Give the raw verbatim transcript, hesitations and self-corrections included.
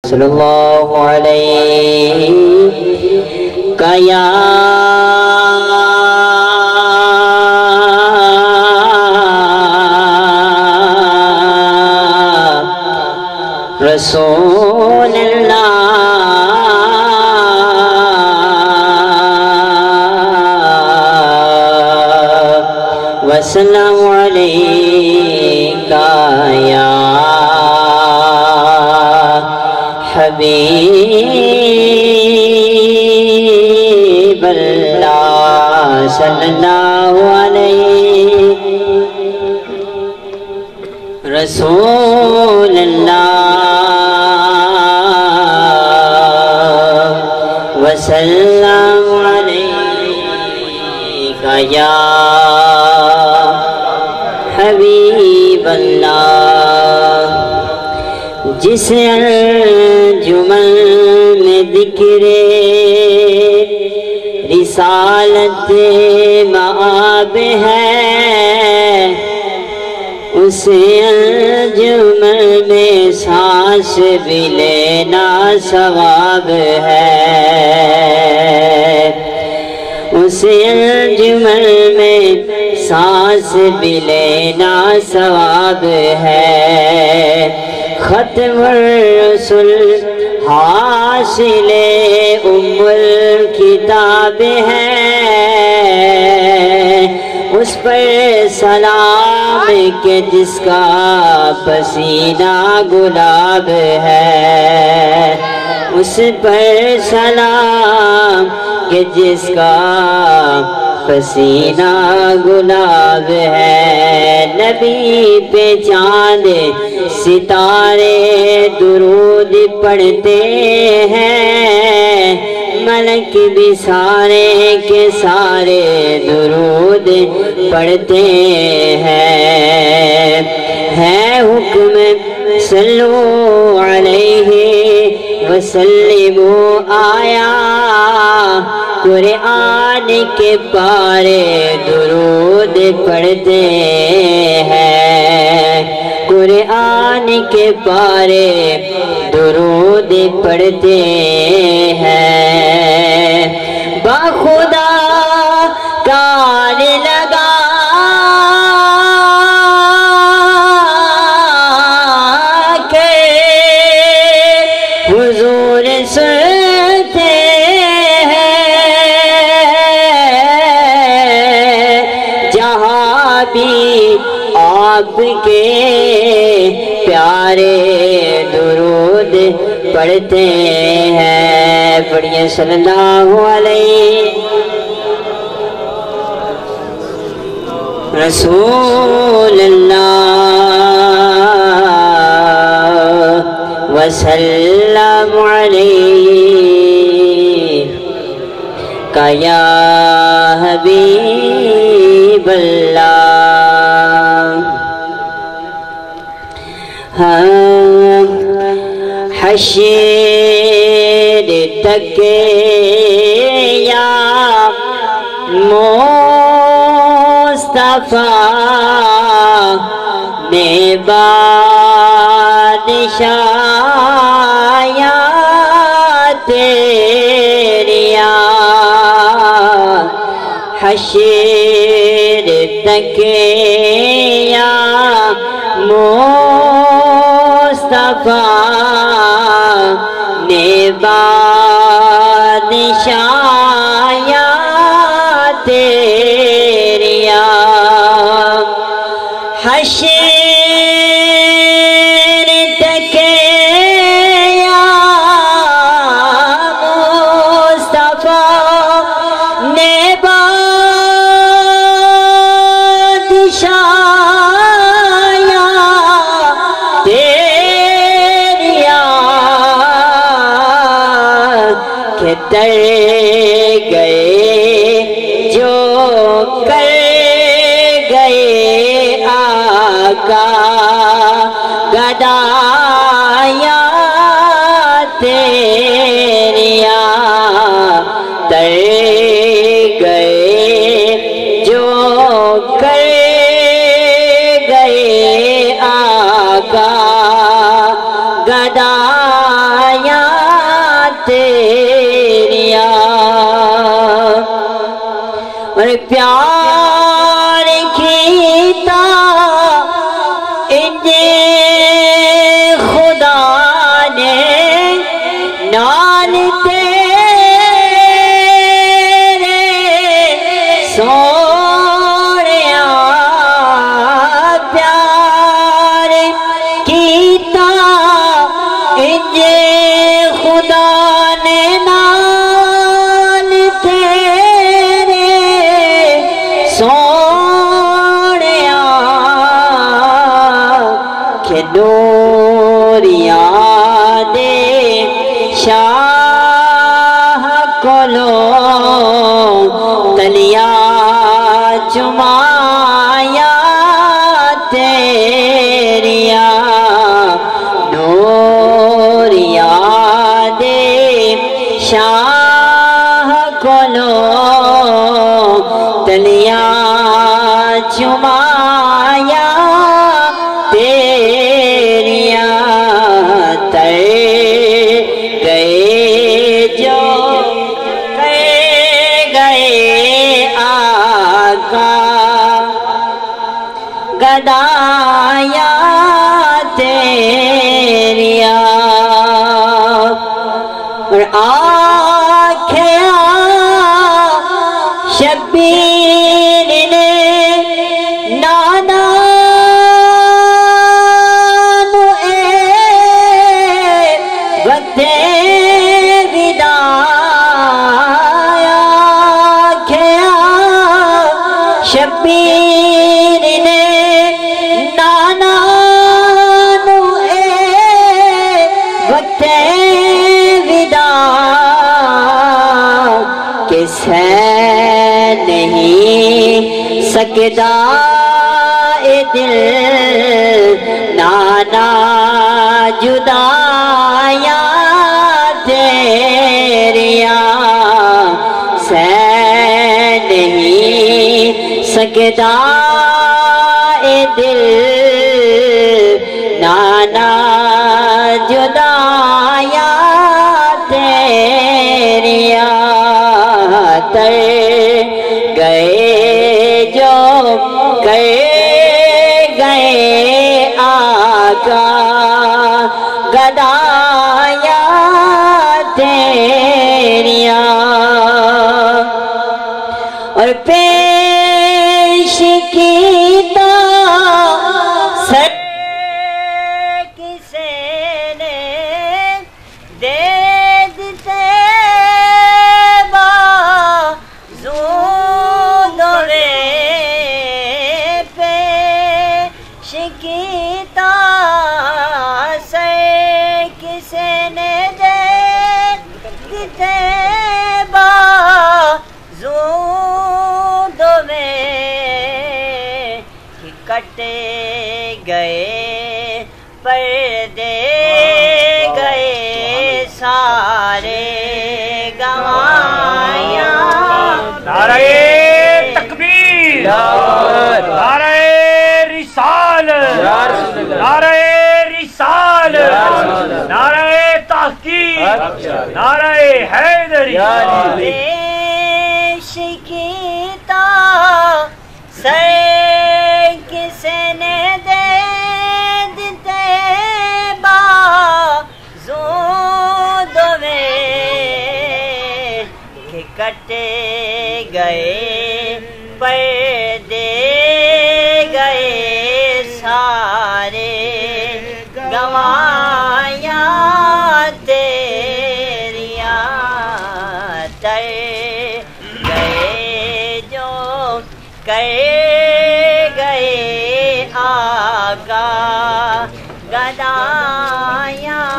صلی اللہ علیہ یا رسول اللہ وسلم علیکہ یا حبیب اللہ صلی اللہ علیہ رسول اللہ وسلم علیکہ یا حبیب اللہ جس انجمن میں ذکر رسالت مآب ہے اس انجمن میں سانس بھی لینا ثواب ہے اس انجمن میں سانس بھی لینا ثواب ہے ختم الرسل حاصل ام الکتاب ہے اس پر سلام کہ جس کا پسینہ گلاب ہے اس پر سلام کہ جس کا پسینہ گلاب ہے نبی پہ چاند ستارے درود پڑھتے ہیں ملک بھی سارے کے سارے درود پڑھتے ہیں ہے حکم صلو علیہ وسلموا آیا قرآن کے پارے درود پڑھتے ہیں قرآن کے پارے درود پڑھتے ہیں بخدا کار لگا کے حضور سنتے آپ کے پیارے درود پڑھتے ہیں پڑھیے صلی اللہ علیہ رسول اللہ وسلم علیہ یا حبیب اللہ حشر تک یا مصطفیٰ نے بادشاہ تیریا حشر تک یا مصطفیٰ نے بادشاہ تیریا حشر تک یا مصطفیٰ نے تر گئے جو کر گئے آقا گدایا تیریا تر گئے جو کر گئے آقا گدایا تیریا اور پیار کیتا انجے خدا نے نال تیرے سونیا پیار کیتا انجے خدا نے نال تیرے سونیا کہ نوریاں دے شاہ کولو تلیا چمایا تیریا نوریاں دے شاہ کولو تلیا چمایا تیریا تر گئے جو کر گئے آقا گدایا تیریا اور آنکھیں شبیر نے نانا نوئے وقت ودایا کھیا شبیر نے نانا نوئے وقت ودا کہ سہ نہیں سکتا اے دل نانا جدایا تیریا سہ نہیں سکتا اے دل نانا جدایا تیریا تر گئے جو کر گئے آقا گدایا تیریا اور پیش کیتا سر کسے نے دے دیتے کیتا سے کسے نے دے دیتے بازود میں کٹے گئے پردے گئے سارے گوایا نعرہ تکبیر نعرہ نعرہ رسال نعرہ تحقیق نعرہ حیدری پیش کیتا سے کسے نے دے دیتے بازود میں کہ کٹے گئے پردے گئے سارے گوایا تیریا تر گئے جو کر گئے آقا گدایا